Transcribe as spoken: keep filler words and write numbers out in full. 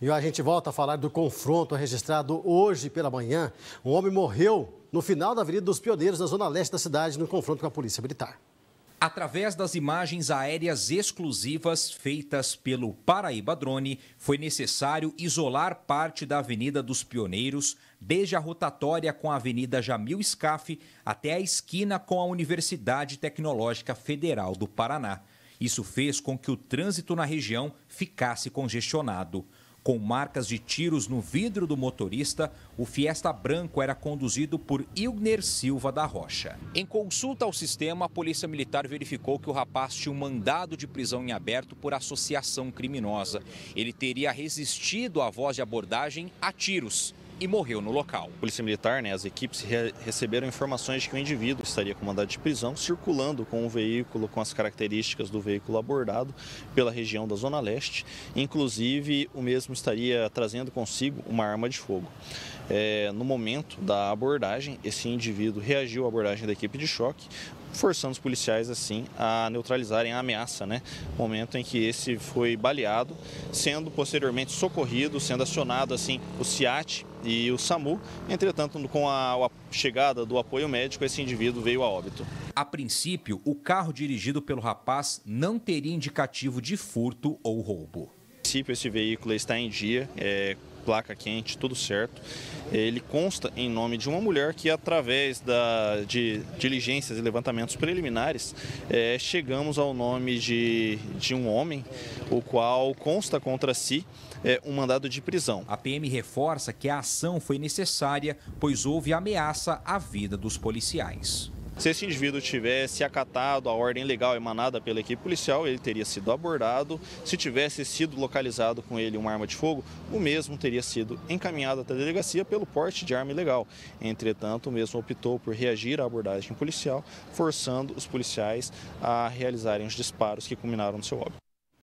E a gente volta a falar do confronto registrado hoje pela manhã. Um homem morreu no final da Avenida dos Pioneiros, na zona leste da cidade, no confronto com a Polícia Militar. Através das imagens aéreas exclusivas feitas pelo Paraíba Drone, foi necessário isolar parte da Avenida dos Pioneiros, desde a rotatória com a Avenida Jamil Scaff até a esquina com a Universidade Tecnológica Federal do Paraná. Isso fez com que o trânsito na região ficasse congestionado. Com marcas de tiros no vidro do motorista, o Fiesta branco era conduzido por Ilgner Silva da Rocha. Em consulta ao sistema, a Polícia Militar verificou que o rapaz tinha um mandado de prisão em aberto por associação criminosa. Ele teria resistido à voz de abordagem a tiros e morreu no local. A Polícia Militar, né, as equipes re receberam informações de que o indivíduo estaria com mandado de prisão, circulando com o veículo com as características do veículo abordado pela região da Zona Leste. Inclusive, o mesmo estaria trazendo consigo uma arma de fogo. É, no momento da abordagem, esse indivíduo reagiu à abordagem da equipe de choque, forçando os policiais, assim, a neutralizarem a ameaça, né? Momento em que esse foi baleado, sendo posteriormente socorrido, sendo acionado, assim, o SIAT e o SAMU. Entretanto, com a, a chegada do apoio médico, esse indivíduo veio a óbito. A princípio, o carro dirigido pelo rapaz não teria indicativo de furto ou roubo. A princípio, esse veículo está em dia, é, placa quente, tudo certo. Ele consta em nome de uma mulher que, através da, de diligências e levantamentos preliminares, é, chegamos ao nome de, de um homem, o qual consta contra si é, um mandado de prisão. A P M reforça que a ação foi necessária, pois houve ameaça à vida dos policiais. Se esse indivíduo tivesse acatado a ordem legal emanada pela equipe policial, ele teria sido abordado. Se tivesse sido localizado com ele uma arma de fogo, o mesmo teria sido encaminhado até a delegacia pelo porte de arma ilegal. Entretanto, o mesmo optou por reagir à abordagem policial, forçando os policiais a realizarem os disparos que culminaram no seu óbito.